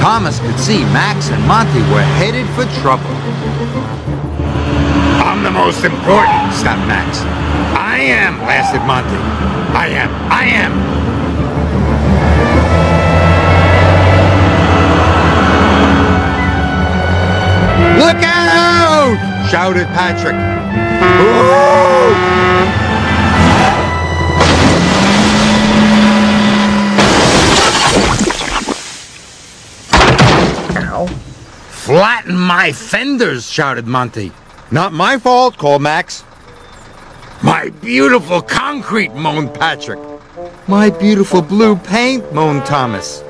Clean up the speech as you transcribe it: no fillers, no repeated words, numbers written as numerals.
Thomas could see Max and Monty were headed for trouble. I'm the most important, snapped Max. I am, blasted Monty. I am. Look out! Shouted Patrick. Ooh! Flatten my fenders, shouted Monty. Not my fault, called Max. My beautiful concrete, moaned Patrick. My beautiful blue paint, moaned Thomas.